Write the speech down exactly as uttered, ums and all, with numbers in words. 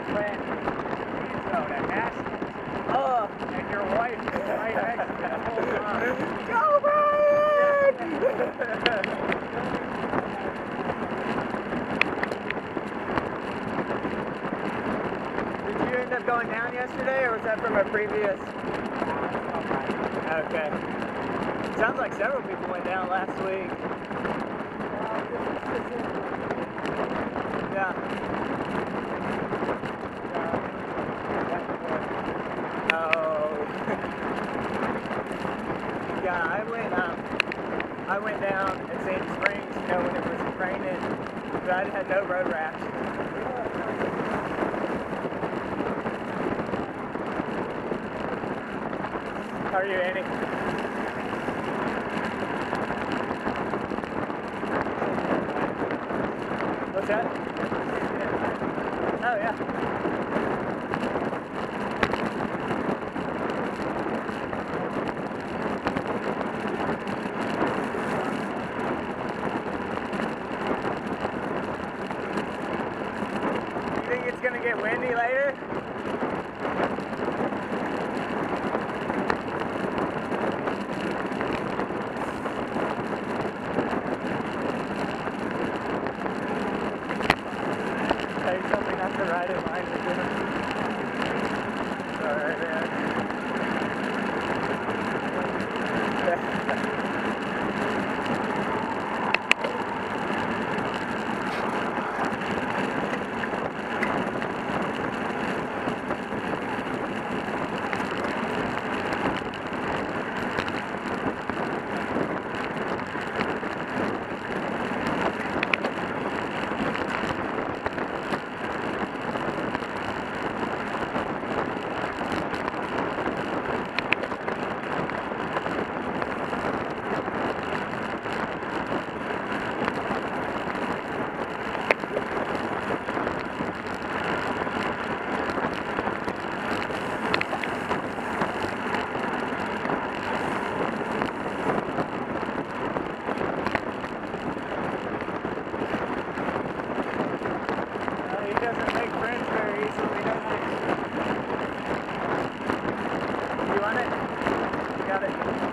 went zone at Nationals. Oh. And your wife was right next to me the whole time. Go, Brian! Did you end up going down yesterday, or was that from a previous? Okay. Sounds like several people went down last week. Yeah. Oh. Yeah, I went. Um, I went down at Sandy Springs, you know, when it was raining, but I had no road rash. How are you, Andy? What's that? Oh, yeah. You think it's going to get windy later? Say something not to ride in line with him. Alright, man. He doesn't make friends very easily, does he? You want it? You got it?